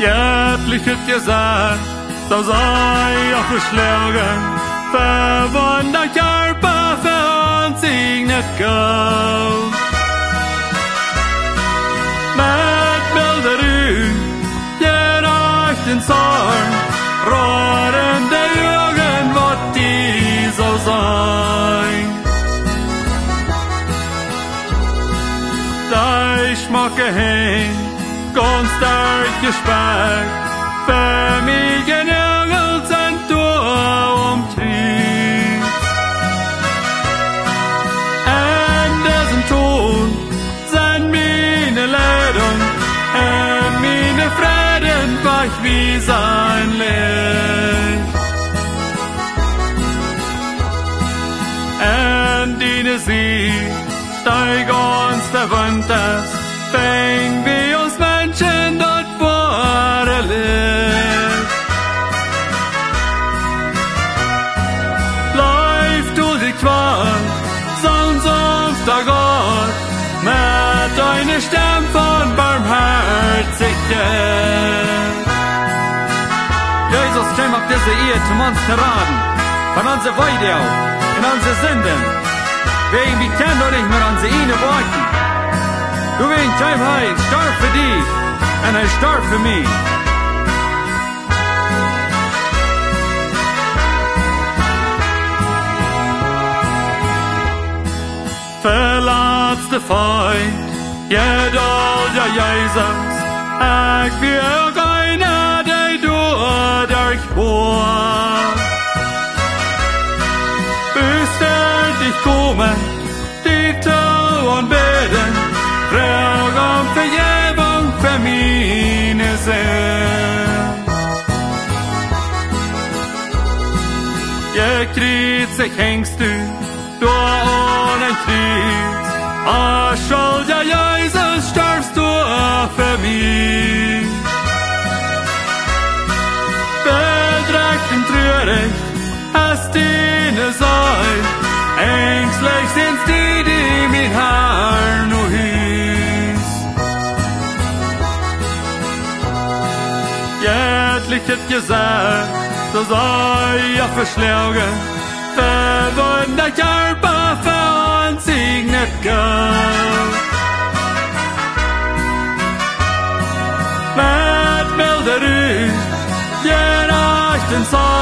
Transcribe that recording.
Göttlichet Gesecht, so sei auch verschlagen, verwundert Körper für uns signet Gott. Mit milder Rüh, ger euch den Zorn, rörende Augen, wat die so sein. Da ich schmacke hin, ganz stark gespeckt, für mich genügelt sind du umtrieb. Und diesen Ton sind meine Leidung, und meine Frieden weich wie sein Licht. Und diene sie, dein ganz der Wand ist, fäng wie uns Menschen dort vor der Licht. Läuf du die Qual, sonst auf der Gott, mit deiner Stimme von Barmherzigkeit. Jesus käme auf diese Erde, um uns zu raten, von unserer Weide auf, in unsere Sünden. Wir können doch nicht mehr unsere Ihnen warten. Du willst kein Heil, starb für dich, und er starb für mich. Verlaatste Feind, jedol ja Jesus, ich will keiner, der du durchbohrt. Bis dich kommen, die Tau und beten, frag um Vergebung für meine Seele. Gekreuzigt hängst du ohne Kreuz, Schuld, ja Jesus, starbst du für mich. Bedrückt und traurig hast deine Seite, ängstlich sind die mein Herr nur hieß. Göttlichet Gesecht, so sei ja verschlagen, verwundert Körper für uns signet Gott. Mit milder Rüh, ger euch den Zorn,